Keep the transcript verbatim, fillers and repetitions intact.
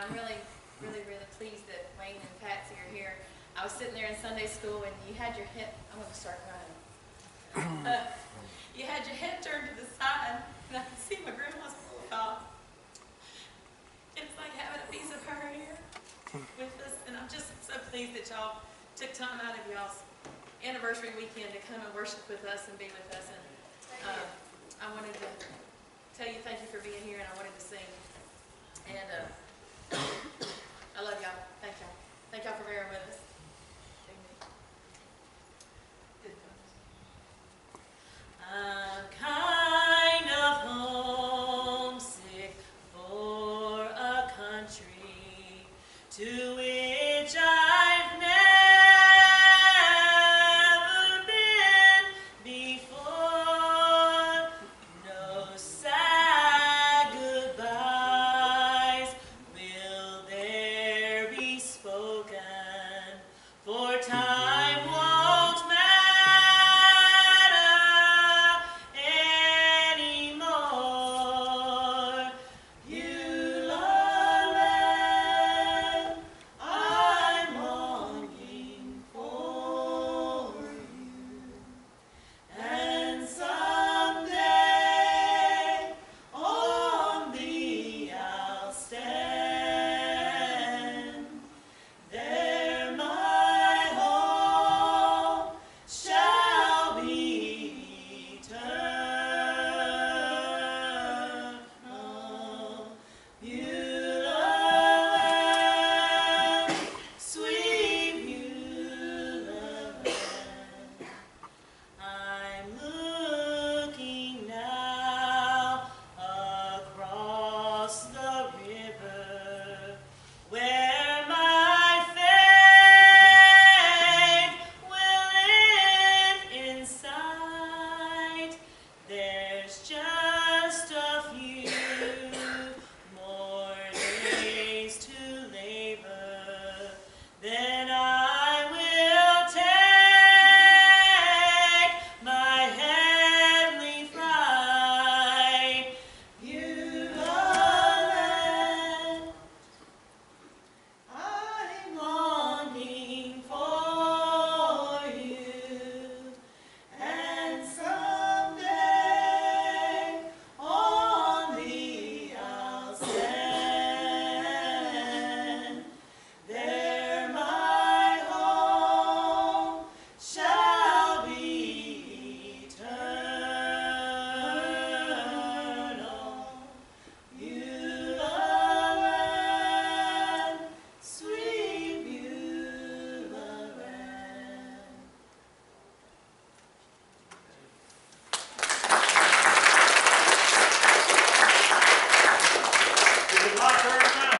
I'm really, really, really pleased that Wayne and Patsy are here. I was sitting there in Sunday school and you had your head, I'm going to start crying. Uh, you had your head turned to the side and I could see my grandma's cough. It's like having a piece of her here with us, and I'm just so pleased that y'all took time out of y'all's anniversary weekend to come and worship with us and be with us. And uh, I wanted to tell you thank you for being here, and I wanted to sing. And uh,